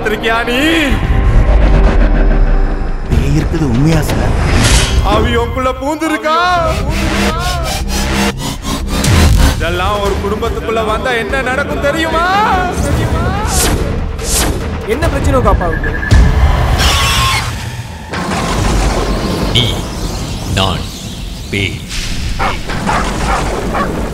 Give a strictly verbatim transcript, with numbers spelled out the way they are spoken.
பாத்திருக்கியா நீ? பேய் இருக்குது உண்மையா சார்? அவி உங்களுக்குள்ள பூந்துருக்கா? இதெல்லாம் ஒரு குடும்பத்துக்குள்ள வந்தா என்ன நடக்கும் தெரியுமா? என்ன பிரச்சனை காப்பாவுக்கு? நீ நான் பேய்.